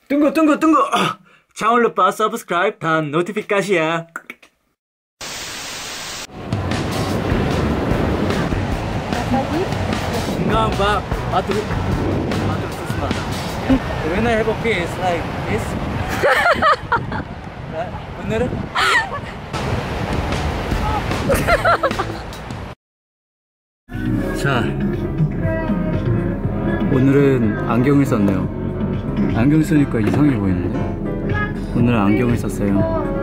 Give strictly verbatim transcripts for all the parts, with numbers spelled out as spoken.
tunggu tunggu tunggu. Jangan lupa subscribe dan notifikasi ya. Enggak mbak, atur atur terus mbak. When I have a face like this, bener? 자, 오늘은 안경을 썼네요. 안경 쓰니까 이상해 보이는데? 오늘 안경을 썼어요.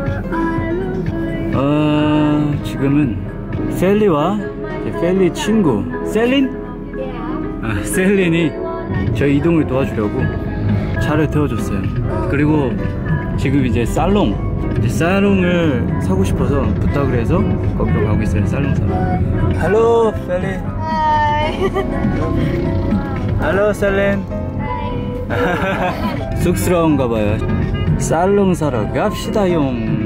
어, 지금은 셀리와 셀리 친구 셀린? 아, 셀린이 저희 이동을 도와주려고 차를 태워줬어요. 그리고 지금 이제 살롱 이제 살롱을 사고 싶어서 부탁을 해서 거기로 가고 있어요. 살롱 사러. Hello, 셀린. Hi. Hello, 셀린. 쑥스러운가 봐요. 살롱 사러 갑시다용.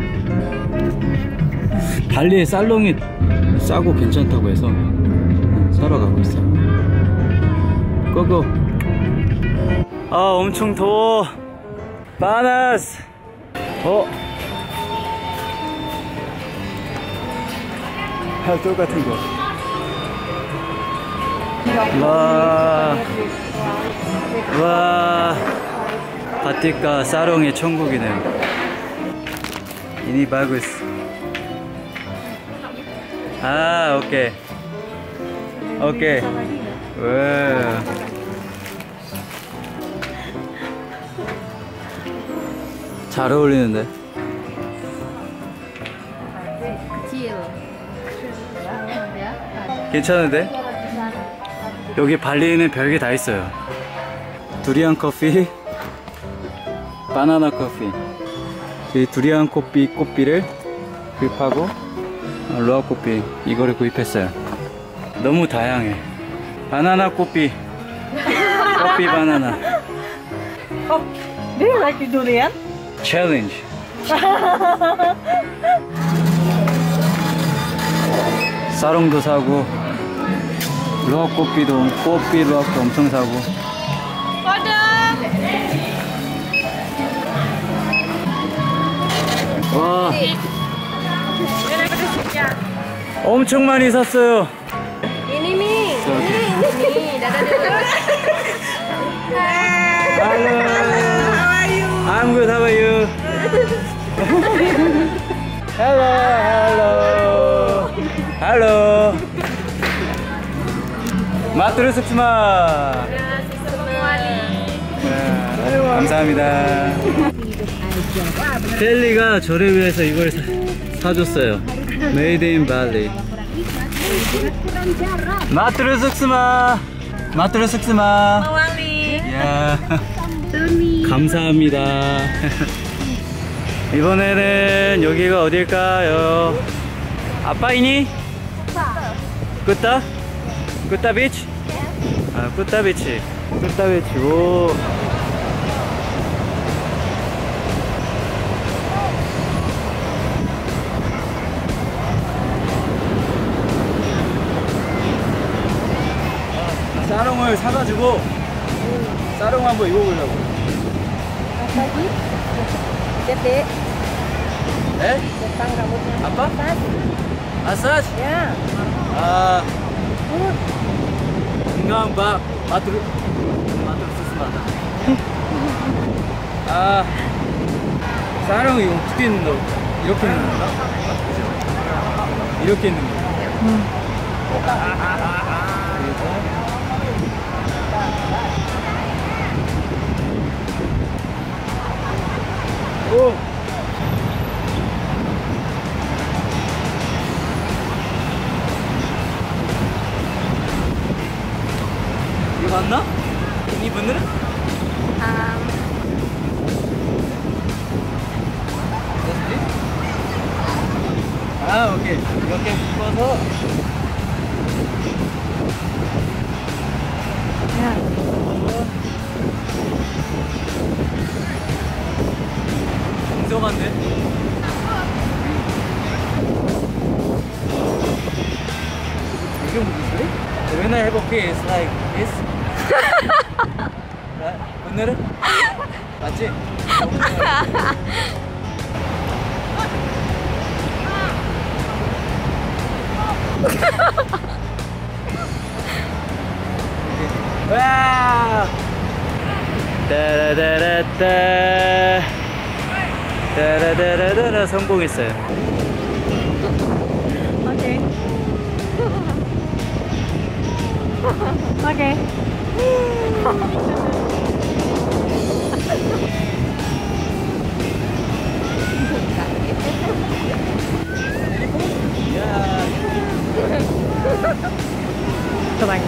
발리의 살롱이 싸고 괜찮다고 해서 사러 가고 있어요. 고고. 아, 엄청 더워. 바나스. 어? 아, 똑같은 거. 와. 와. 바티카 사롱의 천국이네요. 이니 바구스. 아, 오케이. 오케이. 와. 잘 어울리는데. 괜찮은데? 여기 발리에는 별게 다 있어요. 두리안 커피, 바나나 커피. 이 두리안 커피 꽃비를 구입하고 루아 커피 이거를 구입했어요. 너무 다양해. 바나나 커피, 커피 바나나. Oh, do you like the durian? 챌린지. 사롱도 사고 루아 커피도 커피 루아도 엄청 사고. 와, 엄청 많이 샀어요. Ini nih. Ini, dadah dulu. Hello. How are you? I'm good. How are you? Hello, hello, hello. 마트르 습스마. 네, 감사합니다. 셀리가 저를 위해서 이걸 사, 사줬어요. Made in Bali. 마트르 습스마. 마트르 습스마. Mawali. 야. 감사합니다. 이번에는 여기가 어딜까요? 아빠이니? 꾸따? 꾸따 비치? 아, 꾸따 비치. 꾸따 비치. 오. 사롱을 사가지고 사롱 한번 입어보려고. Dek. 에? Depan rambutnya. 아빠? 마사지? Ya. 아. enggak mbak, matur matur 수수하다. 아, 사랑이 어떻게 있는 거? 이렇게 있는 건가? 이렇게 있는 거. 응. 오. 이거 맞나? 이분들은? Um, 아, 오케이. 이렇게 묶어서. ya. 공정한데? 이게 무슨 When I have a face like this, 오늘은? 맞지? 와! 따라따라따 따라따라따라 성공했어요. 오케이. 오케이. 도망.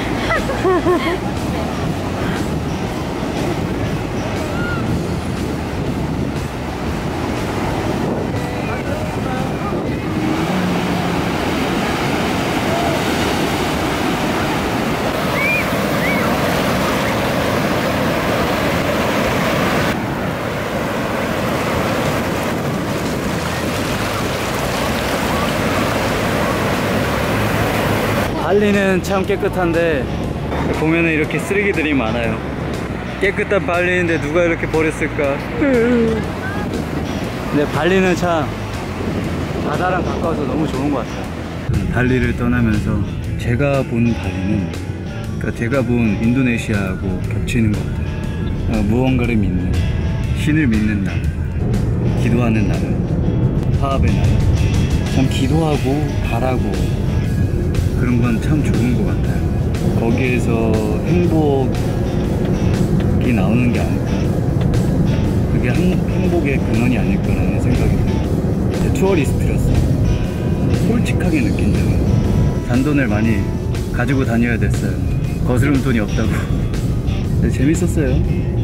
발리는 참 깨끗한데 보면은 이렇게 쓰레기들이 많아요. 깨끗한 발리인데 누가 이렇게 버렸을까? 근데 발리는 참 바다랑 가까워서 너무 좋은 것 같아요. 발리를 떠나면서 제가 본 발리는, 그러니까 제가 본 인도네시아하고 겹치는 것 같아요. 어, 무언가를 믿는, 신을 믿는 나라, 기도하는 나라, 화합의 나라. 참 기도하고 바라고 그런 건 참 좋은 것 같아요. 거기에서 행복이 나오는 게 아닐까, 그게 행, 행복의 근원이 아닐까라는 생각이 들어요. 투어리스트였어요. 솔직하게 느낀 점은 잔돈을 많이 가지고 다녀야 됐어요. 거스름 돈이 없다고. 근데 재밌었어요.